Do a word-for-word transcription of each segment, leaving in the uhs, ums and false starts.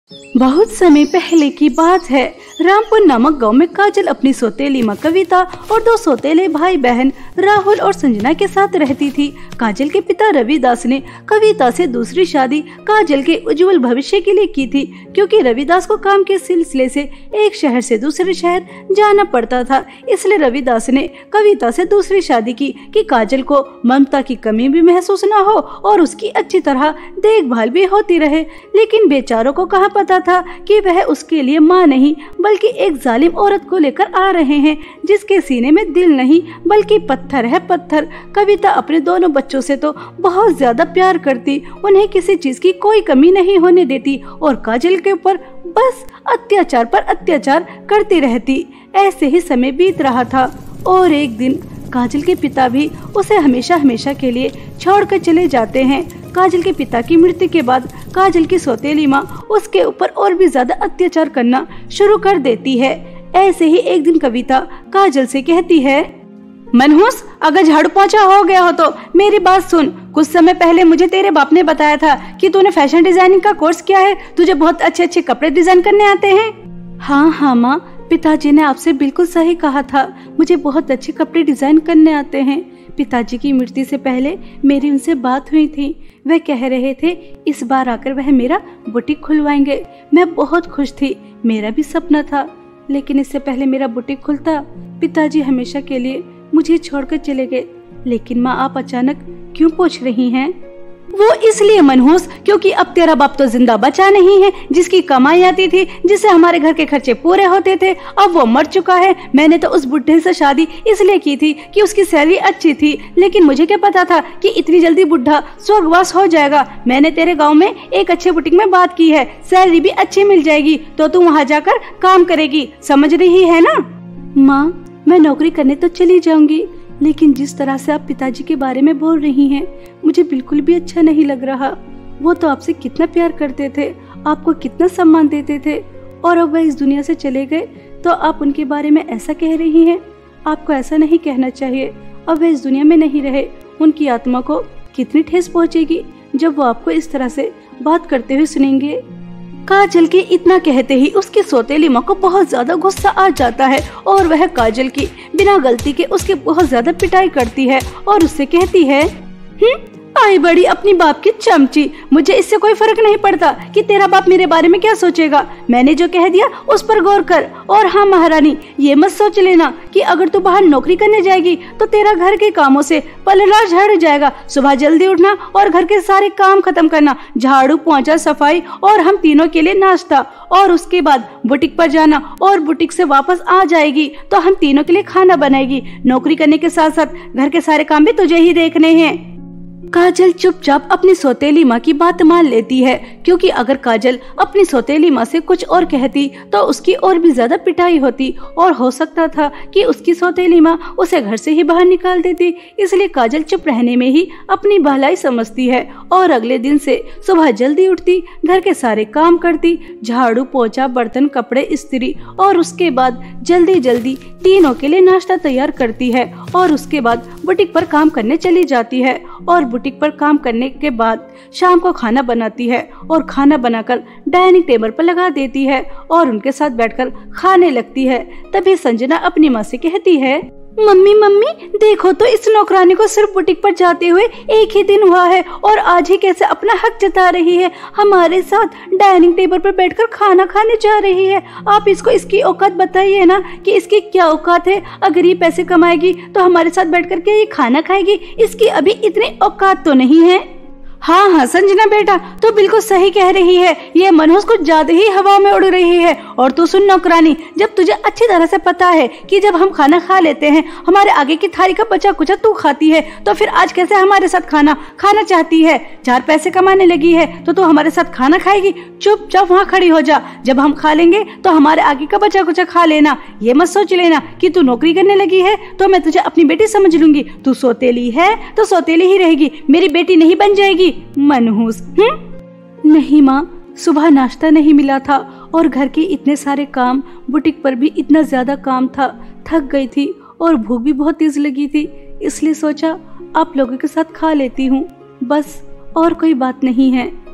बहुत समय पहले की बात है। रामपुर नामक गांव में काजल अपनी सौतेली माँ कविता और दो सौतेले भाई बहन राहुल और संजना के साथ रहती थी। काजल के पिता रविदास ने कविता से दूसरी शादी काजल के उज्जवल भविष्य के लिए की थी, क्योंकि रविदास को काम के सिलसिले से एक शहर से दूसरे शहर जाना पड़ता था। इसलिए रविदास ने कविता से दूसरी शादी की कि काजल को ममता की कमी भी महसूस न हो और उसकी अच्छी तरह देखभाल भी होती रहे। लेकिन बेचारों को कहाँ पता था कि वह उसके लिए माँ नहीं बल्कि एक जालिम औरत को लेकर आ रहे हैं, जिसके सीने में दिल नहीं बल्कि पत्थर है पत्थर। कविता अपने दोनों बच्चों से तो बहुत ज्यादा प्यार करती, उन्हें किसी चीज की कोई कमी नहीं होने देती और काजल के ऊपर बस अत्याचार पर अत्याचार करती रहती। ऐसे ही समय बीत रहा था और एक दिन काजल के पिता भी उसे हमेशा हमेशा के लिए छोड़कर चले जाते हैं। काजल के पिता की मृत्यु के बाद काजल की सौतेली माँ उसके ऊपर और भी ज्यादा अत्याचार करना शुरू कर देती है। ऐसे ही एक दिन कविता काजल से कहती है, मनहूस, अगर झाड़ू पोंछा हो गया हो तो मेरी बात सुन। कुछ समय पहले मुझे तेरे बाप ने बताया था कि तूने फैशन डिजाइनिंग का कोर्स किया है, तुझे बहुत अच्छे अच्छे कपड़े डिजाइन करने आते हैं। हाँ हाँ माँ, पिताजी ने आपसे बिल्कुल सही कहा था, मुझे बहुत अच्छे कपड़े डिजाइन करने आते हैं। पिताजी की मृत्यु से पहले मेरी उनसे बात हुई थी, वह कह रहे थे इस बार आकर वह मेरा बुटीक खुलवाएंगे। मैं बहुत खुश थी, मेरा भी सपना था, लेकिन इससे पहले मेरा बुटीक खुलता पिताजी हमेशा के लिए मुझे छोड़कर चले गए। लेकिन माँ, आप अचानक क्यों पूछ रही हैं? वो इसलिए मनहूस, क्योंकि अब तेरा बाप तो जिंदा बचा नहीं है, जिसकी कमाई आती थी, जिससे हमारे घर के खर्चे पूरे होते थे। अब वो मर चुका है। मैंने तो उस बुढ़े से शादी इसलिए की थी कि उसकी सैलरी अच्छी थी, लेकिन मुझे क्या पता था कि इतनी जल्दी बुढ़ा स्वर्गवास हो जाएगा। मैंने तेरे गाँव में एक अच्छे बुटीक में बात की है, सैलरी भी अच्छी मिल जाएगी, तो तू वहाँ जाकर काम करेगी, समझ रही है ना? माँ, मैं नौकरी करने तो चली जाऊंगी, लेकिन जिस तरह से आप पिताजी के बारे में बोल रही हैं, मुझे बिल्कुल भी अच्छा नहीं लग रहा। वो तो आपसे कितना प्यार करते थे, आपको कितना सम्मान देते थे, और अब वह इस दुनिया से चले गए तो आप उनके बारे में ऐसा कह रही हैं। आपको ऐसा नहीं कहना चाहिए। अब वह इस दुनिया में नहीं रहे, उनकी आत्मा को कितनी ठेस पहुंचेगी जब वो आपको इस तरह से बात करते हुए सुनेंगे। काजल के इतना कहते ही उसकी सौतेली माँ को बहुत ज्यादा गुस्सा आ जाता है और वह काजल की बिना गलती के उसकी बहुत ज्यादा पिटाई करती है और उससे कहती है, हम्म आई बड़ी अपनी बाप की चमची, मुझे इससे कोई फर्क नहीं पड़ता कि तेरा बाप मेरे बारे में क्या सोचेगा। मैंने जो कह दिया उस पर गौर कर। और हाँ महारानी, ये मत सोच लेना कि अगर तू बाहर नौकरी करने जाएगी तो तेरा घर के कामों से पलड़ा झड़ जाएगा। सुबह जल्दी उठना और घर के सारे काम खत्म करना, झाड़ू पोंछा सफाई और हम तीनों के लिए नाश्ता, और उसके बाद बुटीक पर जाना और बुटीक से वापस आ जाएगी तो हम तीनों के लिए खाना बनाएगी। नौकरी करने के साथ साथ घर के सारे काम भी तुझे ही देखने हैं। काजल चुपचाप अपनी सौतेली माँ की बात मान लेती है, क्योंकि अगर काजल अपनी सौतेली माँ से कुछ और कहती तो उसकी और भी ज्यादा पिटाई होती और हो सकता था कि उसकी सौतेली माँ उसे घर से ही बाहर निकाल देती। इसलिए काजल चुप रहने में ही अपनी भलाई समझती है और अगले दिन से सुबह जल्दी उठती, घर के सारे काम करती, झाड़ू पोंछा बर्तन कपड़े इस्त्री, और उसके बाद जल्दी जल्दी तीनों के लिए नाश्ता तैयार करती है और उसके बाद बुटीक पर काम करने चली जाती है। और बुटीक पर काम करने के बाद शाम को खाना बनाती है और खाना बनाकर डाइनिंग टेबल पर लगा देती है और उनके साथ बैठकर खाने लगती है। तभी संजना अपनी माँ से कहती है, मम्मी मम्मी देखो तो इस नौकरानी को सिर्फ बुटीक पर जाते हुए एक ही दिन हुआ है और आज ही कैसे अपना हक जता रही है, हमारे साथ डाइनिंग टेबल पर बैठकर खाना खाने जा रही है। आप इसको इसकी औकात बताइए ना कि इसकी क्या औकात है। अगर ये पैसे कमाएगी तो हमारे साथ बैठ के ये खाना खाएगी, इसकी अभी इतनी औकात तो नहीं है। हाँ हाँ संजना बेटा, तो बिल्कुल सही कह रही है, ये मनहूस कुछ ज्यादा ही हवा में उड़ रही है। और तू सुन नौकरानी, जब तुझे अच्छी तरह से पता है कि जब हम खाना खा लेते हैं हमारे आगे की थाली का बचा कुचा तू खाती है, तो फिर आज कैसे हमारे साथ खाना खाना चाहती है? चार पैसे कमाने लगी है तो तू हमारे साथ खाना खाएगी? चुपचाप वहाँ खड़ी हो जा, जब हम खा लेंगे तो हमारे आगे का बचा कुचा खा लेना। ये मत सोच लेना कि तू नौकरी करने लगी है तो मैं तुझे अपनी बेटी समझ लूंगी। तू सौतेली है तो सौतेली ही रहेगी, मेरी बेटी नहीं बन जाएगी। मनहूस, हम्म नहीं माँ, सुबह नाश्ता नहीं मिला था और घर के इतने सारे काम, बुटीक पर भी इतना ज्यादा काम था, थक गई थी और भूख भी बहुत तेज लगी थी, इसलिए सोचा आप लोगों के साथ खा लेती हूँ, बस और कोई बात नहीं है।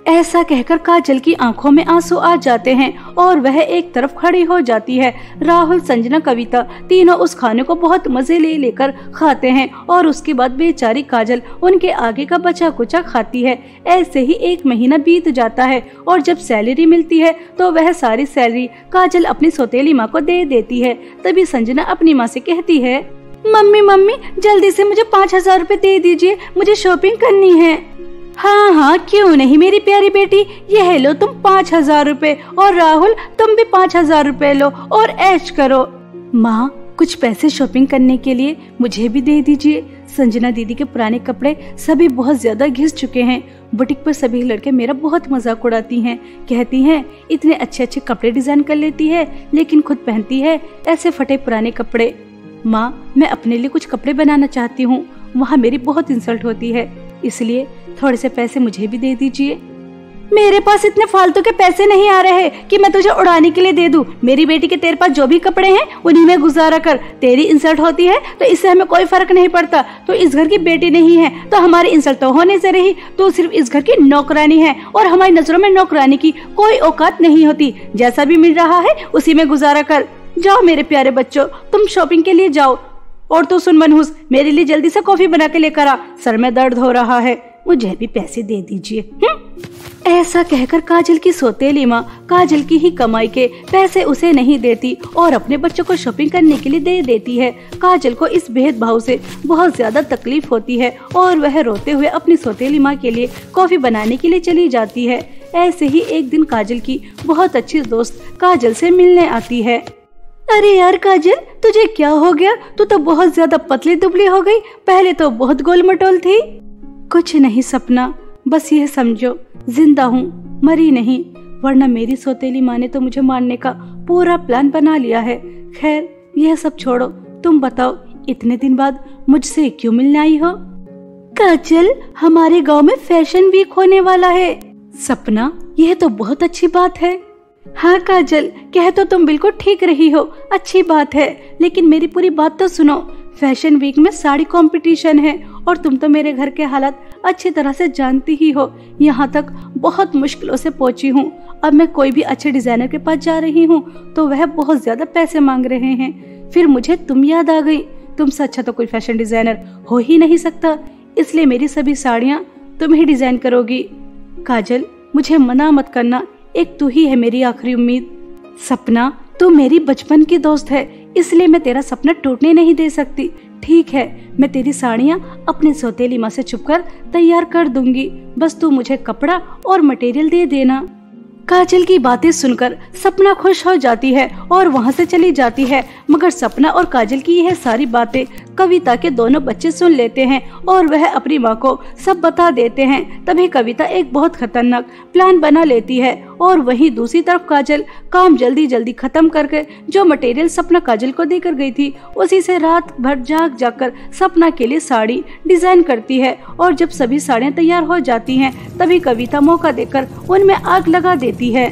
ऐसा कहकर काजल की आंखों में आंसू आ जाते हैं और वह एक तरफ खड़ी हो जाती है। राहुल, संजना, कविता तीनों उस खाने को बहुत मजे ले लेकर खाते हैं और उसके बाद बेचारी काजल उनके आगे का बचा कुचा खाती है। ऐसे ही एक महीना बीत जाता है और जब सैलरी मिलती है तो वह सारी सैलरी काजल अपनी सौतेली माँ को दे देती है। तभी संजना अपनी माँ से कहती है, मम्मी मम्मी जल्दी से मुझे पाँच हजार रूपए दे दीजिए, मुझे शॉपिंग करनी है। हाँ हाँ क्यों नहीं मेरी प्यारी बेटी, ये लो तुम पाँच हजार रूपए और राहुल तुम भी पाँच हजार रूपए लो और ऐश करो। माँ कुछ पैसे शॉपिंग करने के लिए मुझे भी दे दीजिए। संजना दीदी के पुराने कपड़े सभी बहुत ज्यादा घिस चुके हैं। बुटीक पर सभी लड़के मेरा बहुत मजाक उड़ाती हैं, कहती हैं इतने अच्छे अच्छे कपड़े डिजाइन कर लेती है लेकिन खुद पहनती है ऐसे फटे पुराने कपड़े। माँ मैं अपने लिए कुछ कपड़े बनाना चाहती हूँ, वहाँ मेरी बहुत इंसल्ट होती है, इसलिए थोड़े से पैसे मुझे भी दे दीजिए। मेरे पास इतने फालतू के पैसे नहीं आ रहे हैं कि मैं तुझे उड़ाने के लिए दे दूं। मेरी बेटी के तेरे पास जो भी कपड़े हैं उन्हीं में गुजारा कर। तेरी इंसल्ट होती है तो इससे हमें कोई फर्क नहीं पड़ता। तो इस घर की बेटी नहीं है तो हमारी इंसल्ट तो होने से रही। तो सिर्फ इस घर की नौकरानी है और हमारी नजरों में नौकरानी की कोई औकात नहीं होती। जैसा भी मिल रहा है उसी में गुजारा कर। जाओ मेरे प्यारे बच्चों, तुम शॉपिंग के लिए जाओ। और तू सुन मनहूस, मेरे लिए जल्दी से कॉफी बना के लेकर आ, सर में दर्द हो रहा है, मुझे भी पैसे दे दीजिए। ऐसा कहकर काजल की सौतेली माँ काजल की ही कमाई के पैसे उसे नहीं देती और अपने बच्चों को शॉपिंग करने के लिए दे देती है। काजल को इस भेदभाव से बहुत ज्यादा तकलीफ होती है और वह रोते हुए अपनी सौतेली माँ के लिए कॉफी बनाने के लिए चली जाती है। ऐसे ही एक दिन काजल की बहुत अच्छी दोस्त काजल से मिलने आती है। अरे यार काजल, तुझे क्या हो गया? तू तो बहुत ज्यादा पतली दुबली हो गई, पहले तो बहुत गोल मटोल थी। कुछ नहीं सपना, बस ये समझो जिंदा हूँ, मरी नहीं, वरना मेरी सौतेली माँ ने तो मुझे मारने का पूरा प्लान बना लिया है। खैर यह सब छोड़ो, तुम बताओ इतने दिन बाद मुझसे क्यों मिलने आई हो? काजल, हमारे गांव में फैशन वीक होने वाला है। सपना, यह तो बहुत अच्छी बात है। हाँ काजल, कह तो तुम बिल्कुल ठीक रही हो, अच्छी बात है, लेकिन मेरी पूरी बात तो सुनो। फैशन वीक में साड़ी कंपटीशन है और तुम तो मेरे घर के हालात अच्छी तरह से जानती ही हो। यहाँ तक बहुत मुश्किलों से पहुँची हूँ। अब मैं कोई भी अच्छे डिजाइनर के पास जा रही हूँ तो वह बहुत ज्यादा पैसे मांग रहे हैं। फिर मुझे तुम याद आ गई। तुमसे अच्छा तो कोई फैशन डिजाइनर हो ही नहीं सकता, इसलिए मेरी सभी साड़ियाँ तुम ही डिजाइन करोगी। काजल, मुझे मना मत करना, एक तू ही है मेरी आखिरी उम्मीद। सपना, तू मेरी बचपन की दोस्त है, इसलिए मैं तेरा सपना टूटने नहीं दे सकती। ठीक है, मैं तेरी साड़ियाँ अपनी सौतेली माँ से छुपकर तैयार कर दूंगी, बस तू मुझे कपड़ा और मटेरियल दे देना। काजल की बातें सुनकर सपना खुश हो जाती है और वहाँ से चली जाती है। मगर सपना और काजल की यह सारी बातें कविता के दोनों बच्चे सुन लेते हैं और वह अपनी माँ को सब बता देते हैं। तभी कविता एक बहुत खतरनाक प्लान बना लेती है और वहीं दूसरी तरफ काजल काम जल्दी जल्दी खत्म करके जो मटेरियल सपना काजल को देकर गई थी उसी से रात भर जाग जाग कर सपना के लिए साड़ी डिजाइन करती है। और जब सभी साड़ियाँ तैयार हो जाती हैं तभी कविता मौका देकर उनमें आग लगा देती है।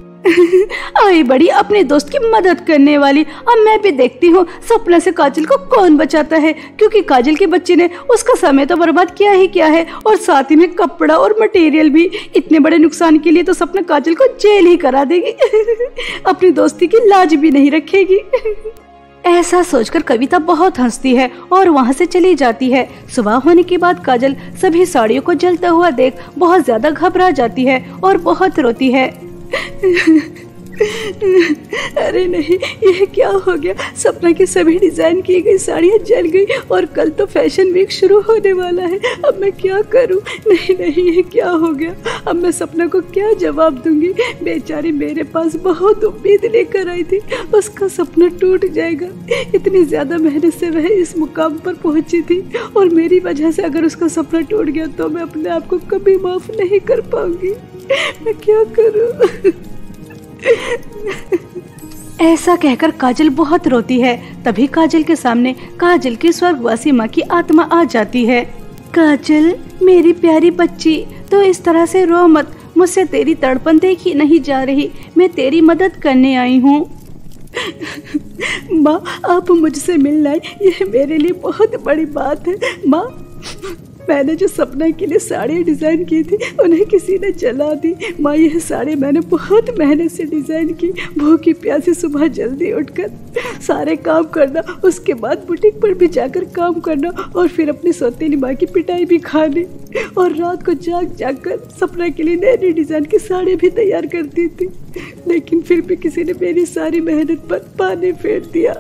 आई बड़ी अपने दोस्त की मदद करने वाली, अब मैं भी देखती हूँ सपना से काजल को कौन बचाता है, क्योंकि काजल के बच्चे ने उसका समय तो बर्बाद किया ही क्या है और साथ ही में कपड़ा और मटेरियल भी। इतने बड़े नुकसान के लिए तो सपना काजल को जेल ही करा देगी। अपनी दोस्ती की लाज भी नहीं रखेगी। ऐसा सोचकर कविता बहुत हंसती है और वहाँ से चली जाती है। सुबह होने के बाद काजल सभी साड़ियों को जलता हुआ देख बहुत ज्यादा घबरा जाती है और बहुत रोती है। अरे नहीं, यह क्या हो गया? सपना की सभी डिजाइन की गई साड़ियाँ जल गई और कल तो फैशन वीक शुरू होने वाला है। अब मैं क्या करूं? नहीं नहीं, ये क्या हो गया? अब मैं सपना को क्या जवाब दूंगी? बेचारी मेरे पास बहुत उम्मीद लेकर आई थी, उसका सपना टूट जाएगा। इतनी ज्यादा मेहनत से वह इस मुकाम पर पहुंची थी और मेरी वजह से अगर उसका सपना टूट गया तो मैं अपने आप को कभी माफ नहीं कर पाऊंगी। मैं क्या करूं? ऐसा कहकर काजल बहुत रोती है। तभी काजल के सामने काजल की स्वर्गवासी माँ की आत्मा आ जाती है। काजल, मेरी प्यारी बच्ची, तो इस तरह से रो मत, मुझसे तेरी तड़पन देखी नहीं जा रही, मैं तेरी मदद करने आई हूँ। माँ, आप मुझसे मिलना, यह मेरे लिए बहुत बड़ी बात है। माँ, मैंने जो सपना के लिए साड़ी डिजाइन की थी उन्हें किसी ने जला दी। माँ, यह साड़ी मैंने बहुत मेहनत से डिजाइन की। भूखी प्यासी सुबह जल्दी उठकर सारे काम करना, उसके बाद बुटीक पर भी जाकर काम करना और फिर अपनी सौतेली माँ की पिटाई भी खानी और रात को जाग जाग कर सपना के लिए नई नई डिजाइन की साड़ी भी तैयार करती थी। लेकिन फिर भी किसी ने मेरी सारी मेहनत पर पानी फेर दिया।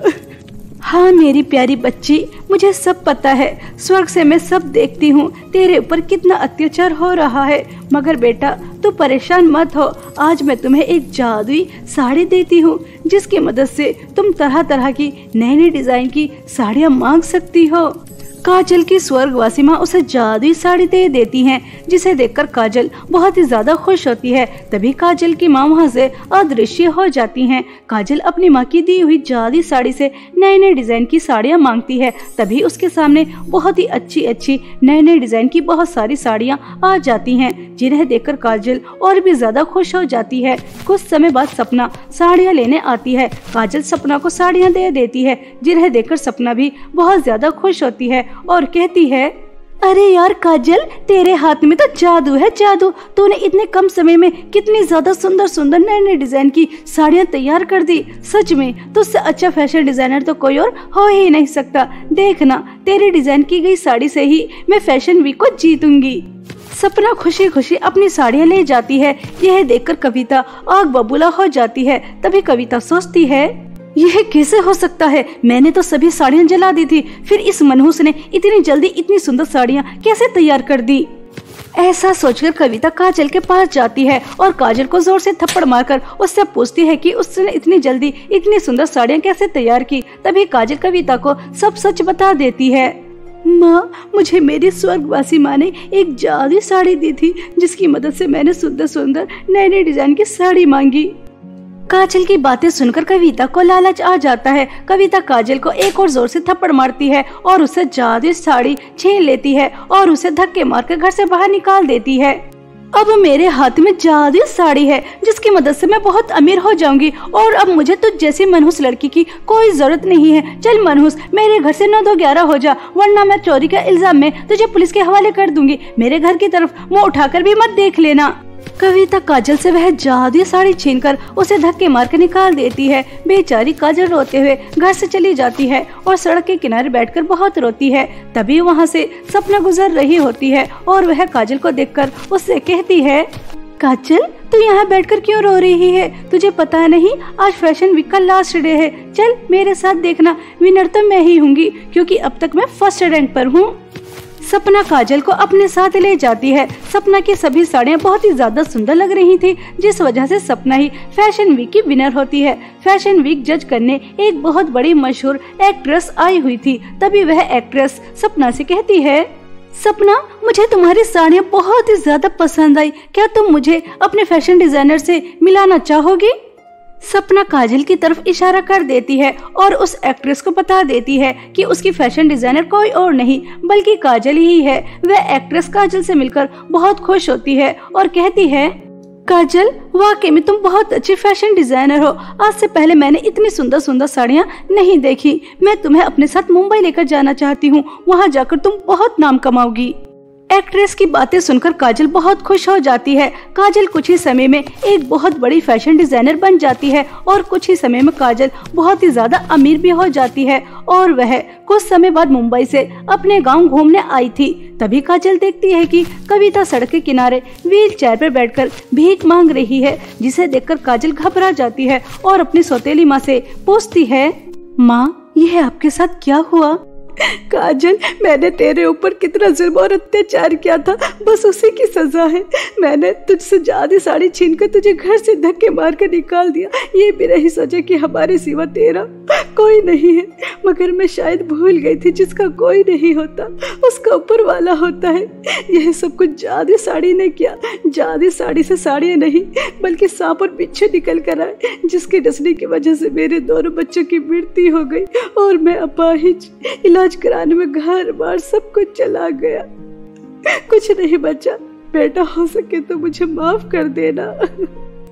हाँ मेरी प्यारी बच्ची, मुझे सब पता है। स्वर्ग से मैं सब देखती हूँ, तेरे ऊपर कितना अत्याचार हो रहा है। मगर बेटा तू परेशान मत हो, आज मैं तुम्हें एक जादुई साड़ी देती हूँ जिसकी मदद से तुम तरह तरह की नई नई डिजाइन की साड़ियाँ मांग सकती हो। काजल की स्वर्गवासी माँ उसे जादुई साड़ी दे देती हैं, जिसे देखकर काजल बहुत ही ज्यादा खुश होती है। तभी काजल की माँ वहाँ से अदृश्य हो जाती हैं। काजल अपनी माँ की दी हुई जादुई साड़ी से नए नए डिजाइन की साड़ियाँ मांगती है। तभी उसके सामने बहुत ही अच्छी अच्छी नए नए डिजाइन की बहुत सारी साड़ियाँ आ जाती हैं, जिन्हें देखकर काजल और भी ज्यादा खुश हो जाती है। कुछ समय बाद सपना साड़ियाँ लेने आती है। काजल सपना को साड़ियाँ दे देती है, जिन्हें देखकर सपना भी बहुत ज्यादा खुश होती है और कहती है, अरे यार काजल, तेरे हाथ में तो जादू है जादू। तूने इतने कम समय में कितनी ज्यादा सुंदर सुंदर नए नए डिजाइन की साड़ियाँ तैयार कर दी। सच में तुझसे अच्छा फैशन डिजाइनर तो कोई और हो ही नहीं सकता। देखना, तेरी डिजाइन की गई साड़ी से ही मैं फैशन वीक को जीतूंगी। सपना खुशी खुशी अपनी साड़ियाँ ले जाती है। यह देखकर कविता आग बबूला हो जाती है। तभी कविता सोचती है, यह कैसे हो सकता है? मैंने तो सभी साड़ियाँ जला दी थी, फिर इस मनहूस ने इतनी जल्दी इतनी सुंदर साड़ियाँ कैसे तैयार कर दी? ऐसा सोचकर कविता काजल के पास जाती है और काजल को जोर से थप्पड़ मारकर उससे पूछती है कि उसने इतनी जल्दी इतनी सुंदर साड़ियाँ कैसे तैयार की। तभी काजल कविता को सब सच बता देती है। माँ, मुझे मेरी स्वर्गवासी माँ ने एक जादुई साड़ी दी थी, जिसकी मदद से मैंने सुंदर सुंदर नए नए डिजाइन की साड़ी मांगी। काजल की बातें सुनकर कविता को लालच आ जाता है। कविता काजल को एक और जोर से थप्पड़ मारती है और उससे जादुई साड़ी छीन लेती है और उसे धक्के मारकर घर से बाहर निकाल देती है। अब मेरे हाथ में जादुई साड़ी है, जिसकी मदद से मैं बहुत अमीर हो जाऊंगी और अब मुझे तुझ जैसी मनहूस लड़की की कोई जरूरत नहीं है। चल मनहूस, मेरे घर से नौ दो ग्यारह हो जा, वरना मैं चोरी का इल्जाम में तुझे पुलिस के हवाले कर दूंगी। मेरे घर की तरफ मुँह उठाकर भी मत देख लेना। कविता काजल से वह जादुई साड़ी छीनकर उसे धक्के मारकर निकाल देती है। बेचारी काजल रोते हुए घर से चली जाती है और सड़क के किनारे बैठकर बहुत रोती है। तभी वहाँ से सपना गुजर रही होती है और वह काजल को देखकर उससे कहती है, काजल, तू यहाँ बैठकर क्यों रो रही है? तुझे पता नहीं आज फैशन वीक का लास्ट डे है। चल मेरे साथ देखना, विनर तो मैं ही होंगी, क्योंकि अब तक मैं फर्स्ट रैंक पर हूँ। सपना काजल को अपने साथ ले जाती है। सपना की सभी साड़ियाँ बहुत ही ज्यादा सुंदर लग रही थी, जिस वजह से सपना ही फैशन वीक की विनर होती है। फैशन वीक जज करने एक बहुत बड़ी मशहूर एक्ट्रेस आई हुई थी। तभी वह एक्ट्रेस सपना से कहती है, सपना, मुझे तुम्हारी साड़ियाँ बहुत ही ज्यादा पसंद आई। क्या तुम मुझे अपने फैशन डिजाइनर से मिलाना चाहोगी? सपना काजल की तरफ इशारा कर देती है और उस एक्ट्रेस को बता देती है कि उसकी फैशन डिजाइनर कोई और नहीं बल्कि काजल ही है। वह एक्ट्रेस काजल से मिलकर बहुत खुश होती है और कहती है, काजल, वाकई में तुम बहुत अच्छी फैशन डिजाइनर हो। आज से पहले मैंने इतनी सुंदर सुंदर साड़ियाँ नहीं देखी। मैं तुम्हें अपने साथ मुंबई लेकर जाना चाहती हूँ, वहाँ जाकर तुम बहुत नाम कमाओगी। एक्ट्रेस की बातें सुनकर काजल बहुत खुश हो जाती है। काजल कुछ ही समय में एक बहुत बड़ी फैशन डिजाइनर बन जाती है और कुछ ही समय में काजल बहुत ही ज्यादा अमीर भी हो जाती है और वह कुछ समय बाद मुंबई से अपने गांव घूमने आई थी। तभी काजल देखती है कि कविता सड़क के किनारे व्हील चेयर पर बैठकर भीख मांग रही है, जिसे देखकर काजल घबरा जाती है और अपनी सौतेली माँ से पूछती है, माँ, यह आपके साथ क्या हुआ? काजल, मैंने तेरे ऊपर कितना जुल्म और अत्याचार किया था, बस उसी की सजा है। मैंने तुझसे जादुई साड़ी छीनकर तुझे घर से धक्के मार कर निकाल दिया। ये भी नहीं सोचा कि हमारे सिवा तेरा कोई नहीं है, मगर मैं शायद भूल गई थी, जिसका कोई नहीं होता उसका ऊपर वाला होता है। यह सब कुछ जादुई साड़ी ने किया। जादुई साड़ी से साड़ियाँ नहीं बल्कि सांप और बिच्छू निकल कर आए, जिसके डसने की वजह से मेरे दोनों बच्चों की मृत्यु हो गई और मैं अपाहिज। इलाज कराने में घर बार सब कुछ चला गया, कुछ नहीं बचा। बेटा, हो सके तो मुझे माफ कर देना।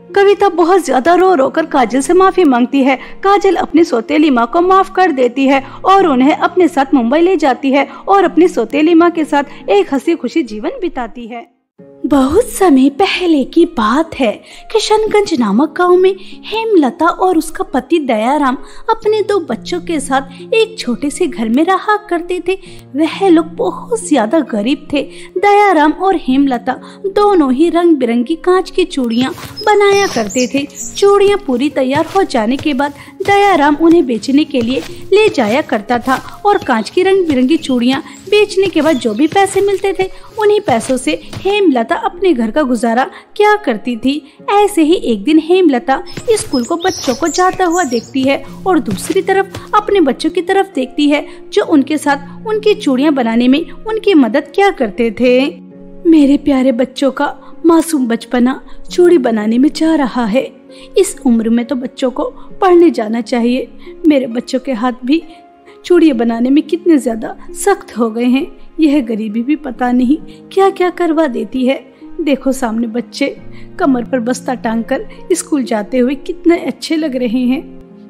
कविता बहुत ज्यादा रो रो कर काजल से माफी मांगती है। काजल अपनी सौतेली माँ को माफ कर देती है और उन्हें अपने साथ मुंबई ले जाती है और अपनी सौतेली माँ के साथ एक हंसी खुशी जीवन बिताती है। बहुत समय पहले की बात है। किशनगंज नामक गांव में हेमलता और उसका पति दयाराम अपने दो बच्चों के साथ एक छोटे से घर में रहा करते थे। वह लोग बहुत ज्यादा गरीब थे। दयाराम और हेमलता दोनों ही रंग बिरंगी कांच की चूड़ियां बनाया करते थे। चूड़ियां पूरी तैयार हो जाने के बाद दयाराम उन्हें बेचने के लिए ले जाया करता था और कांच की रंग बिरंगी चूड़ियां बेचने के बाद जो भी पैसे मिलते थे उन्हीं पैसों से हेमलता अपने घर का गुजारा किया करती थी। ऐसे ही एक दिन हेमलता स्कूल को बच्चों को जाता हुआ देखती है और दूसरी तरफ अपने बच्चों की तरफ देखती है जो उनके साथ उनकी चूड़ियां बनाने में उनकी मदद किया करते थे। मेरे प्यारे बच्चों का मासूम बचपना चूड़ी बनाने में जा रहा है। इस उम्र में तो बच्चों को पढ़ने जाना चाहिए। मेरे बच्चों के हाथ भी चूड़ियां बनाने में कितने ज्यादा सख्त हो गए हैं। यह गरीबी भी पता नहीं क्या क्या करवा देती है। देखो सामने बच्चे कमर पर बस्ता टांग कर स्कूल जाते हुए कितने अच्छे लग रहे हैं।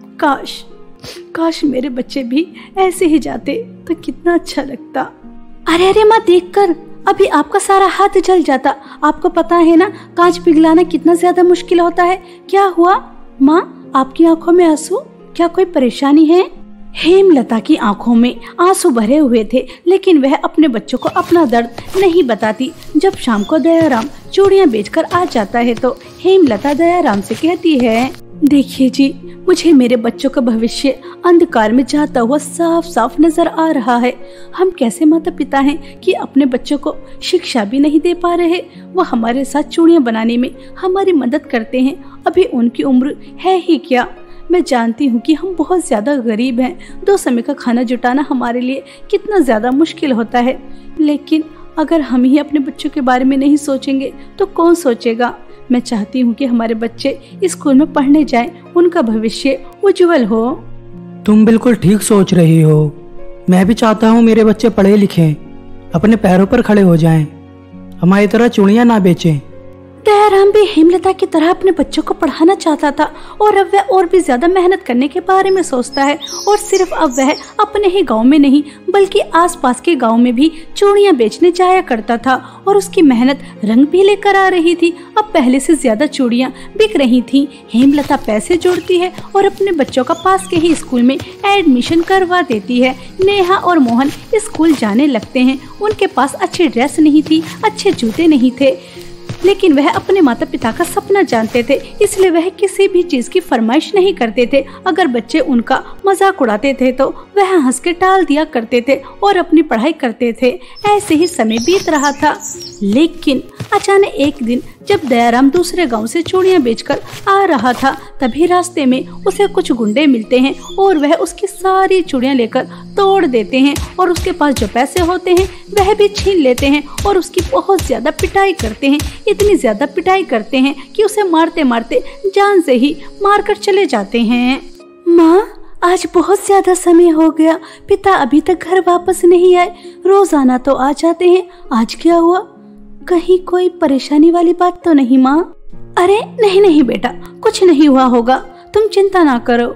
काश काश मेरे बच्चे भी ऐसे ही जाते तो कितना अच्छा लगता। अरे अरे माँ देखकर अभी आपका सारा हाथ जल जाता। आपको पता है ना कांच पिघलाना कितना ज्यादा मुश्किल होता है। क्या हुआ माँ, आपकी आंखों में आंसू? क्या कोई परेशानी है? हेमलता की आंखों में आंसू भरे हुए थे लेकिन वह अपने बच्चों को अपना दर्द नहीं बताती। जब शाम को दयाराम चूड़ियां बेचकर आ जाता है तो हेमलता दयाराम से कहती है, देखिए जी, मुझे मेरे बच्चों का भविष्य अंधकार में जाता हुआ साफ साफ नजर आ रहा है। हम कैसे माता पिता हैं कि अपने बच्चों को शिक्षा भी नहीं दे पा रहे। वो हमारे साथ चूड़ियां बनाने में हमारी मदद करते हैं। अभी उनकी उम्र है ही क्या। मैं जानती हूँ कि हम बहुत ज्यादा गरीब हैं। दो समय का खाना जुटाना हमारे लिए कितना ज्यादा मुश्किल होता है, लेकिन अगर हम ही अपने बच्चों के बारे में नहीं सोचेंगे तो कौन सोचेगा। मैं चाहती हूँ कि हमारे बच्चे स्कूल में पढ़ने जाएं, उनका भविष्य उज्जवल हो। तुम बिल्कुल ठीक सोच रही हो। मैं भी चाहता हूँ मेरे बच्चे पढ़े लिखें, अपने पैरों पर खड़े हो जाएं, हमारी तरह चूड़ियां ना बेचें। दयाराम भी हेमलता की तरह अपने बच्चों को पढ़ाना चाहता था और अब वह और भी ज्यादा मेहनत करने के बारे में सोचता है। और सिर्फ अब वह अपने ही गांव में नहीं बल्कि आसपास के गांव में भी चूड़ियां बेचने जाया करता था और उसकी मेहनत रंग भी लेकर आ रही थी। अब पहले से ज्यादा चूड़ियां बिक रही थी। हेमलता पैसे जोड़ती है और अपने बच्चों का पास के ही स्कूल में एडमिशन करवा देती है। नेहा और मोहन स्कूल जाने लगते हैं। उनके पास अच्छी ड्रेस नहीं थी, अच्छे जूते नहीं थे, लेकिन वह अपने माता पिता का सपना जानते थे, इसलिए वह किसी भी चीज की फरमाइश नहीं करते थे। अगर बच्चे उनका मजाक उड़ाते थे तो वह हंस के टाल दिया करते थे और अपनी पढ़ाई करते थे। ऐसे ही समय बीत रहा था, लेकिन अचानक एक दिन जब दयाराम दूसरे गांव से चूड़ियां बेचकर आ रहा था, तभी रास्ते में उसे कुछ गुंडे मिलते हैं और वह उसकी सारी चूड़ियां लेकर तोड़ देते हैं और उसके पास जो पैसे होते हैं वह भी छीन लेते हैं और उसकी बहुत ज्यादा पिटाई करते हैं। इतनी ज्यादा पिटाई करते हैं कि उसे मारते मारते जान से ही मारकर चले जाते हैं। माँ, आज बहुत ज्यादा समय हो गया, पिता अभी तक घर वापस नहीं आए। रोजाना तो आ जाते हैं, आज क्या हुआ? कहीं कोई परेशानी वाली बात तो नहीं माँ? अरे नहीं नहीं बेटा, कुछ नहीं हुआ होगा, तुम चिंता ना करो।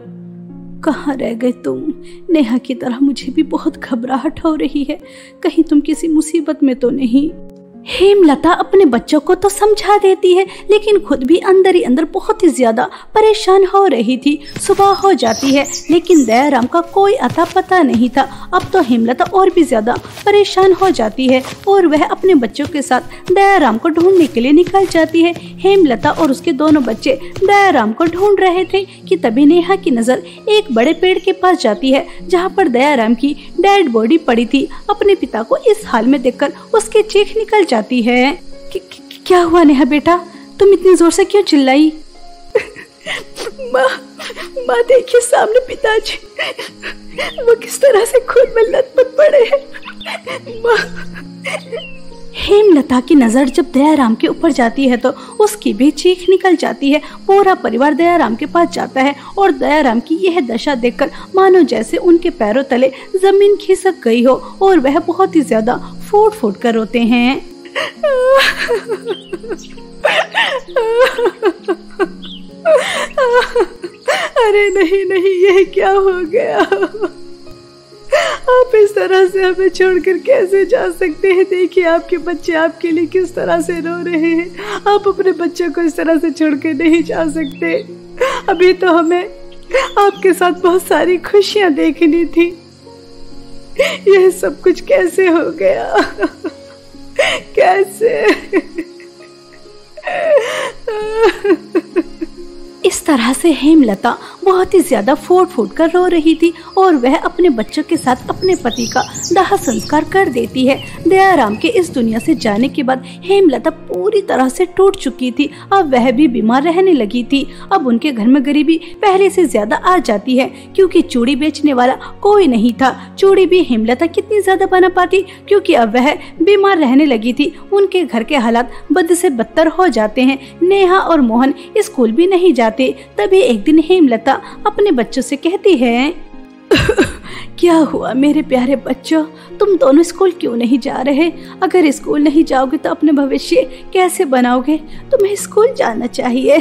कहाँ रह गए तुम? नेहा की तरह मुझे भी बहुत घबराहट हो रही है, कहीं तुम किसी मुसीबत में तो नहीं। हेमलता अपने बच्चों को तो समझा देती है लेकिन खुद भी अंदर ही अंदर बहुत ही ज्यादा परेशान हो रही थी। सुबह हो जाती है लेकिन दयाराम का कोई अता पता नहीं था। अब तो हेमलता और भी ज्यादा परेशान हो जाती है और वह अपने बच्चों के साथ दयाराम को ढूंढने के लिए निकल जाती है। हेमलता और उसके दोनों बच्चे दयाराम को ढूंढ रहे थे कि तभी नेहा की नजर एक बड़े पेड़ के पास जाती है जहाँ पर दयाराम की डेड बॉडी पड़ी थी। अपने पिता को इस हाल में देखकर उसकी चीख निकल जाती है। कि, कि, क्या हुआ नेहा बेटा, तुम इतनी जोर से क्यों चिल्लाई? माँ, माँ देखिए सामने पिताजी, वो किस तरह से खून में लथपथ पड़े हैं। माँ। हेमलता की नजर जब दयाराम के ऊपर जाती है तो उसकी भी चीख निकल जाती है। पूरा परिवार दयाराम के पास जाता है और दयाराम की यह दशा देखकर मानो जैसे उनके पैरों तले जमीन खिसक गई हो और वह बहुत ही ज्यादा फूट फूट कर रोते हैं। अरे नहीं नहीं, ये क्या हो गया? आप इस तरह से हमें छोड़कर कैसे जा सकते हैं? देखिए आपके बच्चे आपके लिए किस तरह से रो रहे हैं। आप अपने बच्चों को इस तरह से छोड़कर नहीं जा सकते। अभी तो हमें आपके साथ बहुत सारी खुशियां देखनी थी। यह सब कुछ कैसे हो गया? कैसे? इस तरह से हेमलता बहुत ही ज्यादा फूट फूट कर रो रही थी और वह अपने बच्चों के साथ अपने पति का दाह संस्कार कर देती है। दयाराम के इस दुनिया से जाने के बाद हेमलता पूरी तरह से टूट चुकी थी। अब वह भी बीमार रहने लगी थी। अब उनके घर में गरीबी पहले से ज्यादा आ जाती है क्योंकि चूड़ी बेचने वाला कोई नहीं था। चूड़ी भी हेमलता कितनी ज्यादा बना पाती क्योंकि अब वह बीमार रहने लगी थी। उनके घर के हालात बद से बदतर हो जाते हैं। नेहा और मोहन स्कूल भी नहीं जाते। तभी एक दिन हेमलता अपने बच्चों से कहती है, क्या हुआ मेरे प्यारे बच्चों, तुम दोनों स्कूल क्यों नहीं जा रहे? अगर स्कूल नहीं जाओगे तो अपने भविष्य कैसे बनाओगे? तुम्हें स्कूल जाना चाहिए।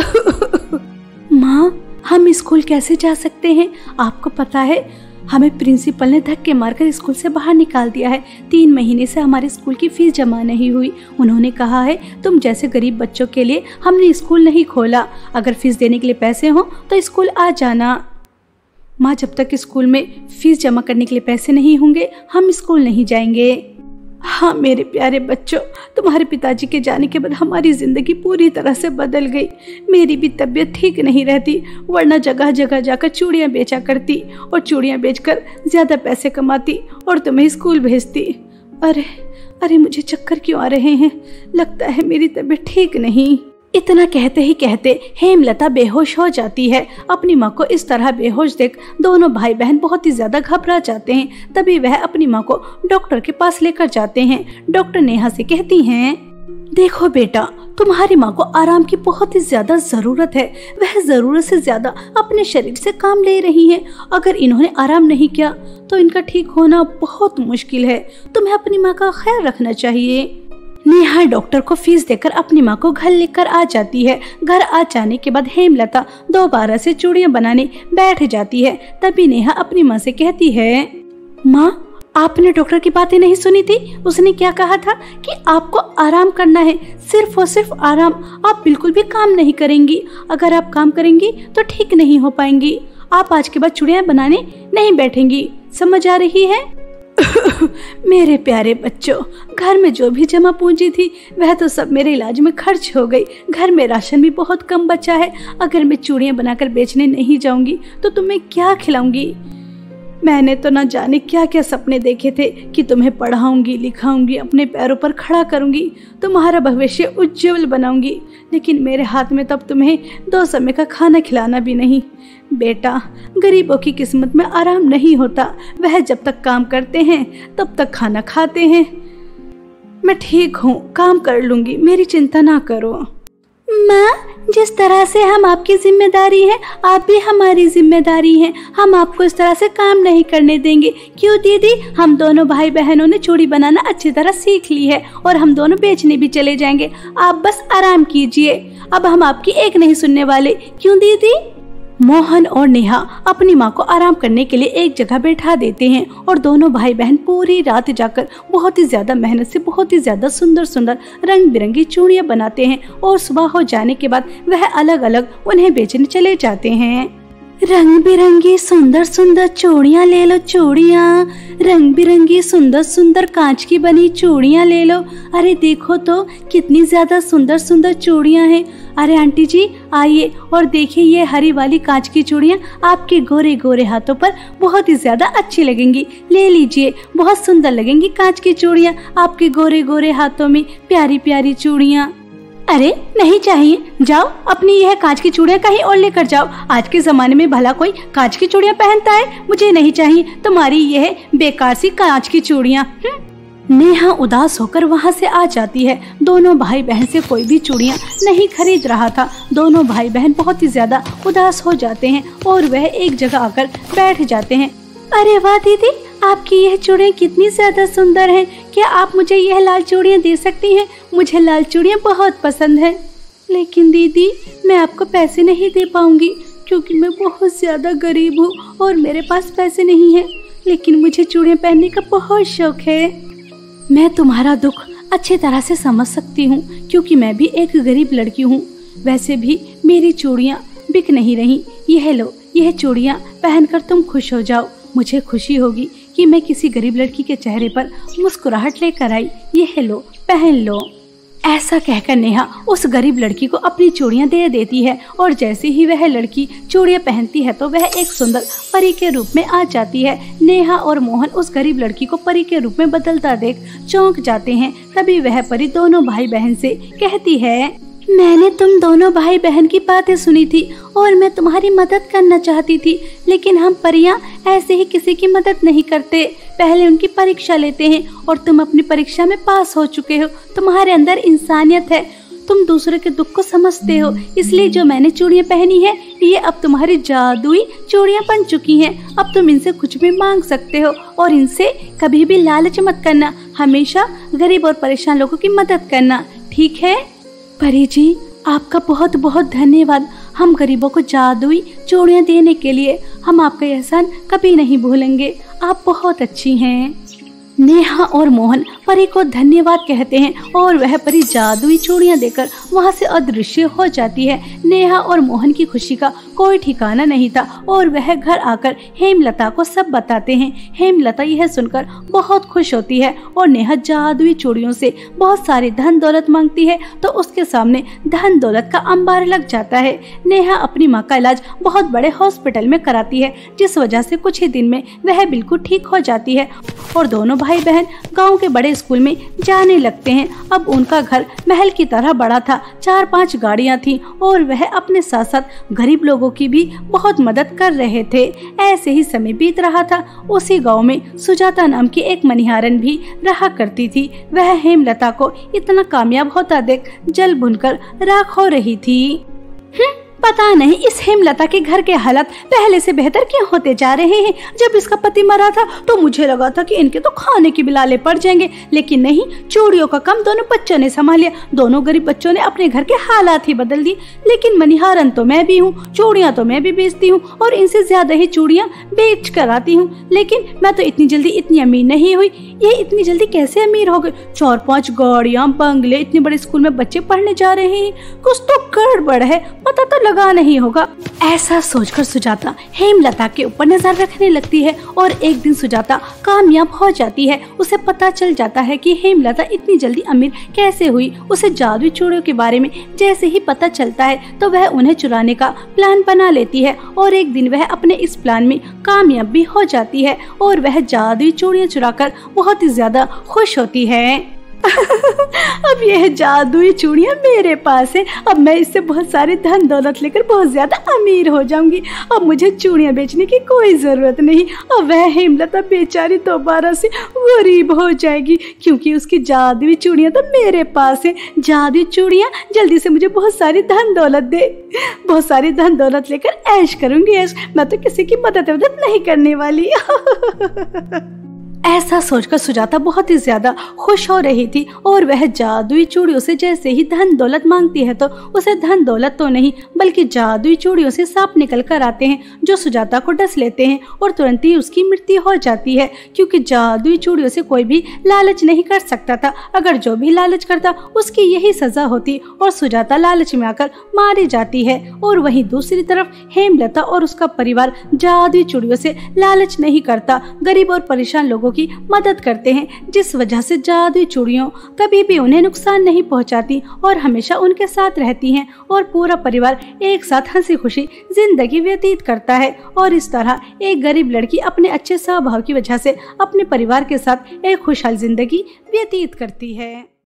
माँ, हम स्कूल कैसे जा सकते हैं? आपको पता है हमें प्रिंसिपल ने धक्के मारकर स्कूल से बाहर निकाल दिया है। तीन महीने से हमारे स्कूल की फीस जमा नहीं हुई। उन्होंने कहा है तुम जैसे गरीब बच्चों के लिए हमने स्कूल नहीं खोला। अगर फीस देने के लिए पैसे हो तो स्कूल आ जाना। माँ, जब तक स्कूल में फीस जमा करने के लिए पैसे नहीं होंगे हम स्कूल नहीं जाएंगे। हाँ मेरे प्यारे बच्चों, तुम्हारे पिताजी के जाने के बाद हमारी जिंदगी पूरी तरह से बदल गई। मेरी भी तबीयत ठीक नहीं रहती, वरना जगह जगह जाकर चूड़ियाँ बेचा करती और चूड़ियाँ बेचकर ज्यादा पैसे कमाती और तुम्हें स्कूल भेजती। अरे अरे मुझे चक्कर क्यों आ रहे हैं? लगता है मेरी तबीयत ठीक नहीं। इतना कहते ही कहते हेमलता बेहोश हो जाती है। अपनी माँ को इस तरह बेहोश देख दोनों भाई बहन बहुत ही ज्यादा घबरा जाते हैं। तभी वह अपनी माँ को डॉक्टर के पास लेकर जाते हैं। डॉक्टर नेहा से कहती हैं, देखो बेटा, तुम्हारी माँ को आराम की बहुत ही ज्यादा जरूरत है। वह जरूरत से ज्यादा अपने शरीर से काम ले रही हैं। अगर इन्होंने आराम नहीं किया तो इनका ठीक होना बहुत मुश्किल है। तुम्हें अपनी माँ का ख्याल रखना चाहिए। नेहा डॉक्टर को फीस देकर अपनी माँ को घर लेकर आ जाती है। घर आ जाने के बाद हेमलता दोबारा से चूड़ियाँ बनाने बैठ जाती है। तभी नेहा अपनी माँ से कहती है, माँ, आपने डॉक्टर की बातें नहीं सुनी थी? उसने क्या कहा था कि आपको आराम करना है, सिर्फ और सिर्फ आराम। आप बिल्कुल भी काम नहीं करेंगी। अगर आप काम करेंगी तो ठीक नहीं हो पाएंगी। आप आज के बाद चूड़ियाँ बनाने नहीं बैठेंगी। समझ आ रही है? मेरे प्यारे बच्चों, घर में जो भी जमा पूंजी थी वह तो सब मेरे इलाज में खर्च हो गई। घर में राशन भी बहुत कम बचा है। अगर मैं चूड़ियाँ बनाकर बेचने नहीं जाऊंगी तो तुम्हें क्या खिलाऊंगी? मैंने तो ना जाने क्या क्या सपने देखे थे कि तुम्हें पढ़ाऊंगी, लिखाऊंगी, अपने पैरों पर खड़ा करूंगी, तुम्हारा भविष्य उज्जवल बनाऊंगी। लेकिन मेरे हाथ में तब तुम्हें दो समय का खाना खिलाना भी नहीं। बेटा, गरीबों की किस्मत में आराम नहीं होता। वह जब तक काम करते हैं तब तक खाना खाते हैं। मैं ठीक हूँ, काम कर लूंगी, मेरी चिंता ना करो। माँ, जिस तरह से हम आपकी जिम्मेदारी है, आप भी हमारी जिम्मेदारी हैं। हम आपको इस तरह से काम नहीं करने देंगे। क्यों दीदी? हम दोनों भाई बहनों ने चूड़ी बनाना अच्छी तरह सीख ली है और हम दोनों बेचने भी चले जाएंगे। आप बस आराम कीजिए। अब हम आपकी एक नहीं सुनने वाले। क्यों दीदी? मोहन और नेहा अपनी माँ को आराम करने के लिए एक जगह बैठा देते हैं और दोनों भाई बहन पूरी रात जाकर बहुत ही ज्यादा मेहनत से बहुत ही ज्यादा सुंदर सुंदर रंग बिरंगी चूड़ियाँ बनाते हैं और सुबह हो जाने के बाद वह अलग अलग उन्हें बेचने चले जाते हैं। रंग बिरंगी सुंदर सुंदर चूड़ियाँ ले लो, चूड़ियाँ, रंग बिरंगी सुंदर सुंदर कांच की बनी चूड़ियाँ ले लो। अरे देखो तो कितनी ज्यादा सुंदर सुंदर चूड़ियाँ हैं। अरे आंटी जी आइए और देखिए, ये हरी वाली कांच की चूड़ियाँ आपके गोरे गोरे हाथों पर बहुत ही ज्यादा अच्छी लगेंगी। ले लीजिए, बहुत सुंदर लगेंगी कांच की चूड़ियाँ आपके गोरे गोरे हाथों में, प्यारी प्यारी चूड़ियाँ। अरे नहीं चाहिए, जाओ अपनी यह कांच की चूड़ियाँ कहीं और लेकर जाओ। आज के जमाने में भला कोई कांच की चूड़ियाँ पहनता है? मुझे नहीं चाहिए तुम्हारी यह बेकार सी कांच की चूड़ियाँ। नेहा उदास होकर वहाँ से आ जाती है। दोनों भाई बहन से कोई भी चूड़ियाँ नहीं खरीद रहा था। दोनों भाई बहन बहुत ही ज्यादा उदास हो जाते हैं और वह एक जगह आकर बैठ जाते हैं। अरे वाह दीदी, आपकी यह चूड़ियाँ कितनी ज्यादा सुंदर हैं। क्या आप मुझे यह लाल चूड़ियाँ दे सकती हैं? मुझे लाल चूड़ियाँ बहुत पसंद है। लेकिन दीदी, मैं आपको पैसे नहीं दे पाऊंगी। क्योंकि मैं बहुत ज़्यादा गरीब हूँ और मेरे पास पैसे नहीं हैं, लेकिन मुझे चूड़ियाँ पहनने का बहुत शौक है। मैं तुम्हारा दुख अच्छी तरह से समझ सकती हूँ, क्योंकि मैं भी एक गरीब लड़की हूँ। वैसे भी मेरी चूड़ियाँ बिक नहीं रही। यह लो, यह चूड़ियाँ पहनकर तुम खुश हो जाओ। मुझे खुशी होगी कि मैं किसी गरीब लड़की के चेहरे पर मुस्कुराहट लेकर आई। यह लो, पहन लो। ऐसा कहकर नेहा उस गरीब लड़की को अपनी चूड़ियां दे देती है और जैसे ही वह लड़की चूड़ियां पहनती है तो वह एक सुंदर परी के रूप में आ जाती है। नेहा और मोहन उस गरीब लड़की को परी के रूप में बदलता देख चौंक जाते हैं। तभी वह परी दोनों भाई बहन से कहती है, मैंने तुम दोनों भाई बहन की बातें सुनी थी और मैं तुम्हारी मदद करना चाहती थी, लेकिन हम परियां ऐसे ही किसी की मदद नहीं करते। पहले उनकी परीक्षा लेते हैं और तुम अपनी परीक्षा में पास हो चुके हो। तुम्हारे अंदर इंसानियत है, तुम दूसरे के दुख को समझते हो, इसलिए जो मैंने चूड़ियाँ पहनी है ये अब तुम्हारी जादुई चूड़ियाँ बन चुकी हैं। अब तुम इनसे कुछ भी मांग सकते हो और इनसे कभी भी लालच मत करना। हमेशा गरीब और परेशान लोगों की मदद करना, ठीक है? परी जी, आपका बहुत बहुत धन्यवाद। हम गरीबों को जादुई चूड़ियाँ देने के लिए हम आपका एहसान कभी नहीं भूलेंगे। आप बहुत अच्छी हैं। नेहा और मोहन परी को धन्यवाद कहते हैं और वह परी जादुई चूड़ियां देकर वहां से अदृश्य हो जाती है। नेहा और मोहन की खुशी का कोई ठिकाना नहीं था और वह घर आकर हेमलता को सब बताते हैं। हेमलता यह सुनकर बहुत खुश होती है और नेहा जादुई चूड़ियों से बहुत सारी धन दौलत मांगती है तो उसके सामने धन दौलत का अंबार लग जाता है। नेहा अपनी माँ का इलाज बहुत बड़े हॉस्पिटल में कराती है, जिस वजह से कुछ ही दिन में वह बिल्कुल ठीक हो जाती है और दोनों भाई बहन गांव के बड़े स्कूल में जाने लगते हैं। अब उनका घर महल की तरह बड़ा था, चार पांच गाड़ियां थीं और वह अपने साथ साथ गरीब लोगों की भी बहुत मदद कर रहे थे। ऐसे ही समय बीत रहा था। उसी गांव में सुजाता नाम की एक मनिहारन भी रहा करती थी। वह हेमलता को इतना कामयाब होता देख जल भुनकर राख हो रही थी। पता नहीं इस हेमलता के घर के हालात पहले से बेहतर क्यों होते जा रहे हैं। जब इसका पति मरा था तो मुझे लगा था कि इनके तो खाने की बिलाले पड़ जाएंगे, लेकिन नहीं, चूड़ियों का काम दोनों बच्चों ने संभाल लिया। दोनों गरीब बच्चों ने अपने घर के हालात ही बदल दिए। लेकिन मनिहारन तो मैं भी हूँ, चूड़ियाँ तो मैं भी बेचती हूँ और इनसे ज्यादा ही चूड़ियाँ बेच कर आती हूँ। लेकिन मैं तो इतनी जल्दी इतनी अमीर नहीं हुई। ये इतनी जल्दी कैसे अमीर हो गए? चार पांच गाड़ियाँ, बंगले, इतने बड़े स्कूल में बच्चे पढ़ने जा रहे हैं। कुछ तो गड़बड़ है, पता तो लगा नहीं होगा। ऐसा सोचकर सुजाता हेमलता के ऊपर नजर रखने लगती है और एक दिन सुजाता कामयाब हो जाती है। उसे पता चल जाता है कि हेमलता इतनी जल्दी अमीर कैसे हुई। उसे जादुई चूड़ियों के बारे में जैसे ही पता चलता है तो वह उन्हें चुराने का प्लान बना लेती है और एक दिन वह अपने इस प्लान में कामयाब भी हो जाती है और वह जादुई चूड़ियां चुराकर बहुत ही ज्यादा खुश होती है। अब यह जादुई चूड़ियां मेरे पास है। अब मैं इससे बहुत सारे धन दौलत लेकर बहुत ज्यादा अमीर हो जाऊंगी। अब मुझे चूड़ियां बेचने की कोई जरूरत नहीं। अब वह हेमलता बेचारी दोबारा से गरीब हो जाएगी, क्योंकि उसकी जादुई चूड़ियां तो मेरे पास है। जादुई चूड़ियां जल्दी से मुझे बहुत सारी धन दौलत दे। बहुत सारी धन दौलत लेकर ऐश करूंगी ऐश। मैं तो किसी की मदद वदद नहीं करने वाली। ऐसा सोचकर सुजाता बहुत ही ज्यादा खुश हो रही थी और वह जादुई चूड़ियों से जैसे ही धन दौलत मांगती है तो उसे धन दौलत तो नहीं बल्कि जादुई चूड़ियों से सांप निकल कर आते हैं, जो सुजाता को डस लेते हैं और तुरंत ही उसकी मृत्यु हो जाती है। क्योंकि जादुई चूड़ियों से कोई भी लालच नहीं कर सकता था। अगर जो भी लालच करता उसकी यही सजा होती और सुजाता लालच में आकर मारी जाती है। और वहीं दूसरी तरफ हेमलता और उसका परिवार जादुई चूड़ियों से लालच नहीं करता, गरीब और परेशान लोगों की मदद करते हैं, जिस वजह से जादुई चूड़ियों कभी भी उन्हें नुकसान नहीं पहुंचाती और हमेशा उनके साथ रहती हैं और पूरा परिवार एक साथ हंसी खुशी जिंदगी व्यतीत करता है। और इस तरह एक गरीब लड़की अपने अच्छे स्वभाव की वजह से अपने परिवार के साथ एक खुशहाल जिंदगी व्यतीत करती है।